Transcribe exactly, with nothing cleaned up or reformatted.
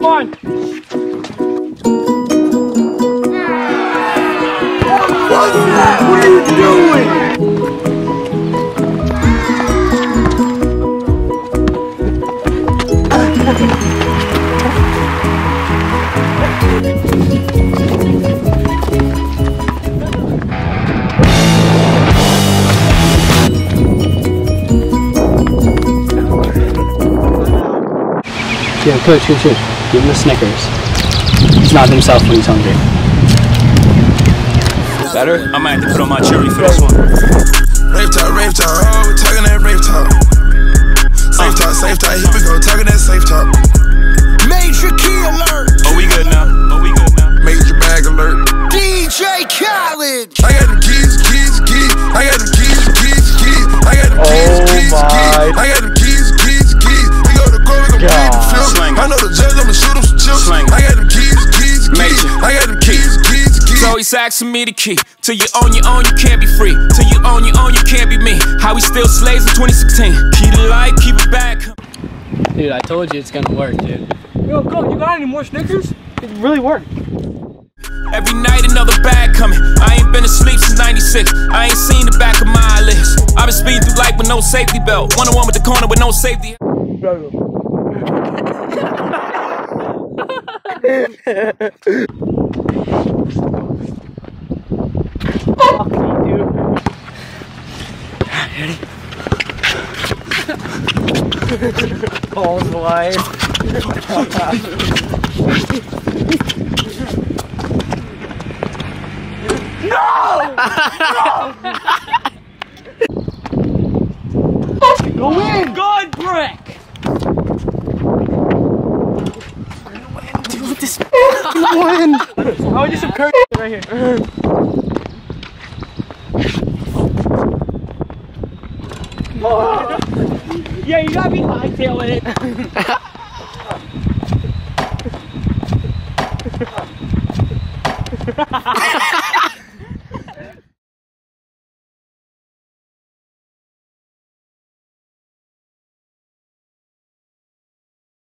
on! What's that? What are you doing? Yeah, coach, coach, coach. Give him a Snickers. He's not himself when he's hungry. Better? I might have to put on my cherry for this one. Rave talk, rave talk, oh, we're talking that rave talk. Safe talk, safe talk, here we go, talking that safe talk. Major key alert. Oh, we good now. Oh, we good now. Major bag alert. D J Khaled. I got them keys, keys, keys. I got them keys, keys, keys. I got them keys, oh keys, my. keys. I got them keys, keys, keys. We go to go, we gon' bleed the film. Slang. I know the judge, I'ma shoot him some chips. Slang. I got them keys, keys, keys. Major. I got them keys, keys, keys. So he's asking me the key. Till you own your own, you can't be free. Till you own your own, you can't be me. How we still slaves in twenty sixteen. Key to life, keep it back. Dude, I told you it's gonna work, dude. Yo, go, you got any more Snickers? It really worked. Every night another bag coming. I ain't been asleep since ninety-six. I ain't seen the back of my eyelids. I've been speeding through life with no safety belt. One on one with the corner with no safety. Fuck you, dude. Balls wide. No! No! Go in! God brick! Dude, this Win! I would just some curd right here. Oh. Yeah, you gotta be hightailing it.